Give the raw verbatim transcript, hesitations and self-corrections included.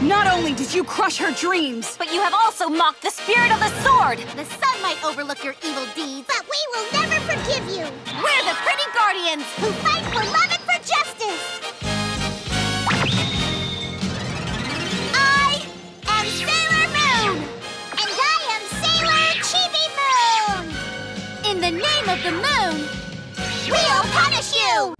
Not only did you crush her dreams, but you have also mocked the spirit of the sword! The sun might overlook your evil deeds, but we will never forgive you! We're the pretty guardians who fight for love and for justice! I am Sailor Moon! And I am Sailor Chibi-Moon! In the name of the moon, we'll punish you!